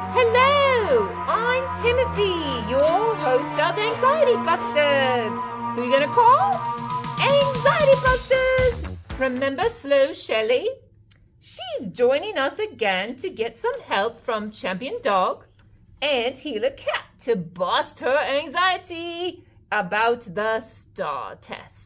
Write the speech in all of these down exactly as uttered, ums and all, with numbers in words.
Hello, I'm Timothy, your host of Anxiety Busters. Who you gonna call? Anxiety Busters! Remember Slow Shelly? She's joining us again to get some help from Champion Dog and Healer Cat to bust her anxiety about the STAR test.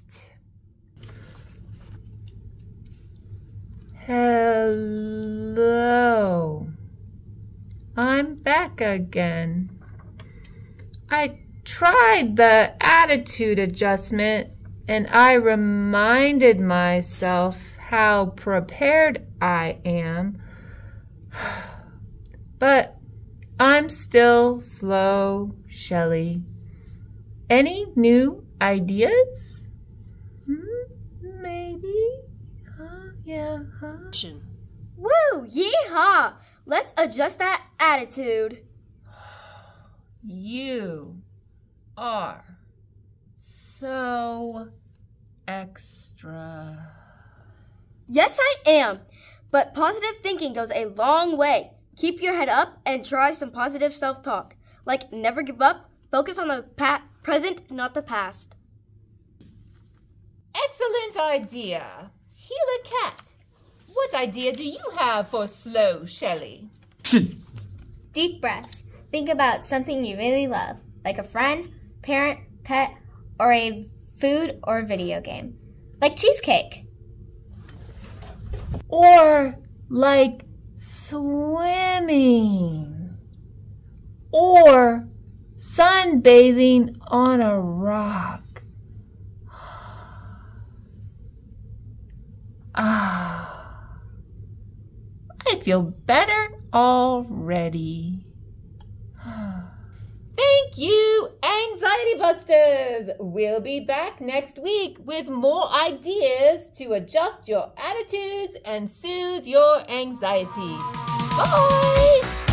Hello. I'm back again. I tried the attitude adjustment and I reminded myself how prepared I am. But I'm still slow, Shelly. Any new ideas? Hmm? Maybe? Huh? Yeah, huh? Woo! Yeehaw! Let's adjust that attitude. You are so extra. Yes, I am. But positive thinking goes a long way. Keep your head up and try some positive self-talk. Like never give up, focus on the pa- present, not the past. Excellent idea. Healer Cat, what idea do you have for Slow Shelly? Deep breaths. Think about something you really love, like a friend, parent, pet, or a food or video game, like cheesecake. Or like swimming. Or sunbathing on a rock. Ah, I feel better already. Thank you, Anxiety Busters! We'll be back next week with more ideas to adjust your attitudes and soothe your anxiety. Bye!